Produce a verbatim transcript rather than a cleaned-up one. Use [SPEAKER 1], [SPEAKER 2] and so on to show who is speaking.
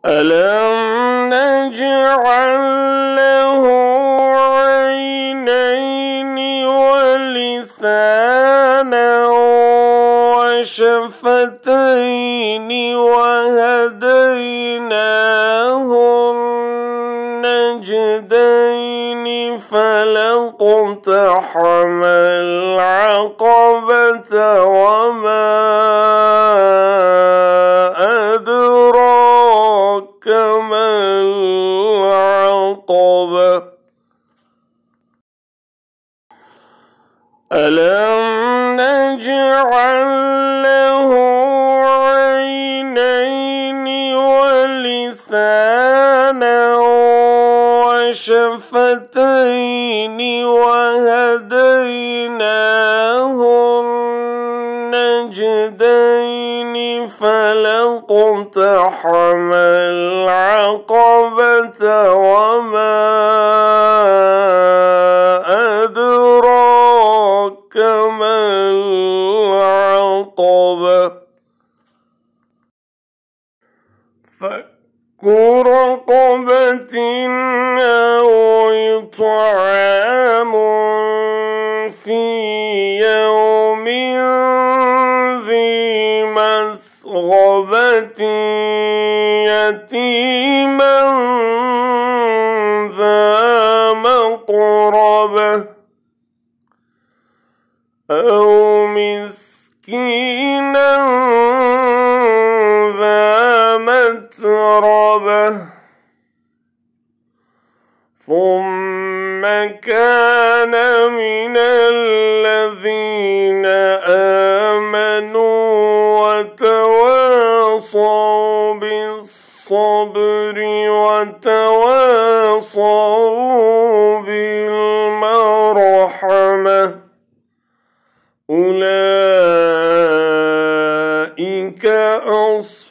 [SPEAKER 1] ألم نجعل له عينين ولسانا وشفتين وهديناه النجدين فلاقتحم العقبة وما أدراك ما العقبة ألم نجعل له عينين ولسانا وشفتين وهديناه النجدين فلاقتحم العقبة وما أدراك ما العقبة فك رقبة أو إطعام في يوم ذي مسغبة يتيما ذا مقربة أو مسكينا ذا متربة ثم كان من الذين آمنوا وتواصوا بالصبر وتواصوا بالمرحمة أولئك أصحاب